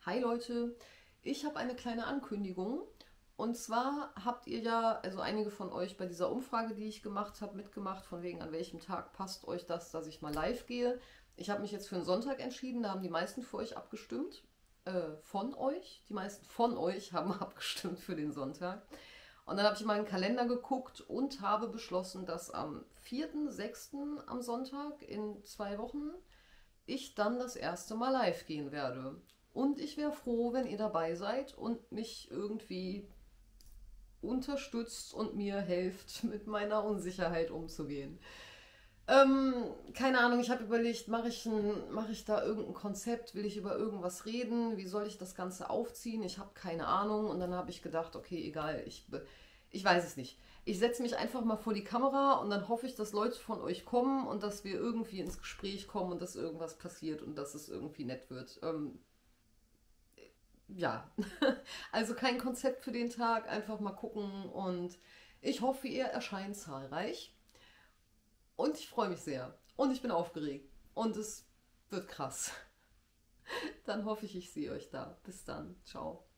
Hi Leute, ich habe eine kleine Ankündigung. Und zwar habt ihr ja, also einige von euch bei dieser Umfrage, die ich gemacht habe, mitgemacht, von wegen an welchem Tag passt euch das, dass ich mal live gehe. Ich habe mich jetzt für einen Sonntag entschieden, da haben die meisten für euch abgestimmt. Von euch. Die meisten von euch haben abgestimmt für den Sonntag. Und dann habe ich in meinen Kalender geguckt und habe beschlossen, dass am 4.6. am Sonntag in 2 Wochen ich dann das erste Mal live gehen werde. Und ich wäre froh, wenn ihr dabei seid und mich irgendwie unterstützt und mir helft, mit meiner Unsicherheit umzugehen. Keine Ahnung, ich habe überlegt, mach ich da irgendein Konzept, will ich über irgendwas reden, wie soll ich das Ganze aufziehen, ich habe keine Ahnung und dann habe ich gedacht, okay, egal, ich weiß es nicht. Ich setze mich einfach mal vor die Kamera und dann hoffe ich, dass Leute von euch kommen und dass wir irgendwie ins Gespräch kommen und dass irgendwas passiert und dass es irgendwie nett wird. Ja, also kein Konzept für den Tag, einfach mal gucken und ich hoffe, ihr erscheint zahlreich und ich freue mich sehr und ich bin aufgeregt und es wird krass. Dann hoffe ich, ich sehe euch da. Bis dann. Ciao.